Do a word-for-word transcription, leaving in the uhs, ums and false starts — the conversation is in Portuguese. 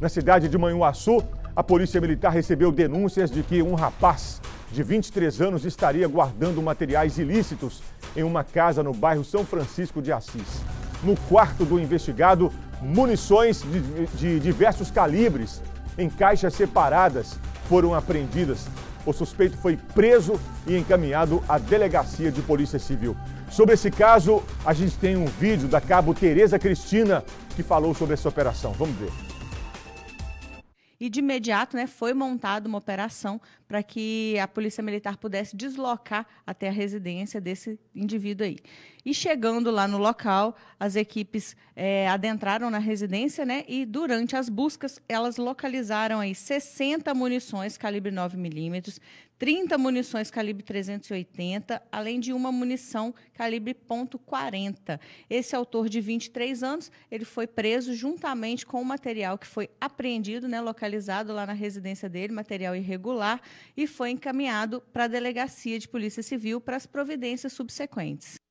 Na cidade de Manhuaçu, a Polícia Militar recebeu denúncias de que um rapaz de vinte e três anos estaria guardando materiais ilícitos em uma casa no bairro São Francisco de Assis. No quarto do investigado, munições de, de diversos calibres em caixas separadas foram apreendidas. O suspeito foi preso e encaminhado à Delegacia de Polícia Civil. Sobre esse caso, a gente tem um vídeo da cabo Tereza Cristina que falou sobre essa operação. Vamos ver. E de imediato, né, foi montada uma operação para que a Polícia Militar pudesse deslocar até a residência desse indivíduo aí. E chegando lá no local, as equipes é, adentraram na residência, né, e durante as buscas, elas localizaram aí sessenta munições calibre nove milímetros, trinta munições calibre trezentos e oitenta, além de uma munição calibre ponto quarenta. Esse autor de vinte e três anos, ele foi preso juntamente com o material que foi apreendido, né, localizado lá na residência dele, material irregular, e foi encaminhado para a Delegacia de Polícia Civil para as providências subsequentes.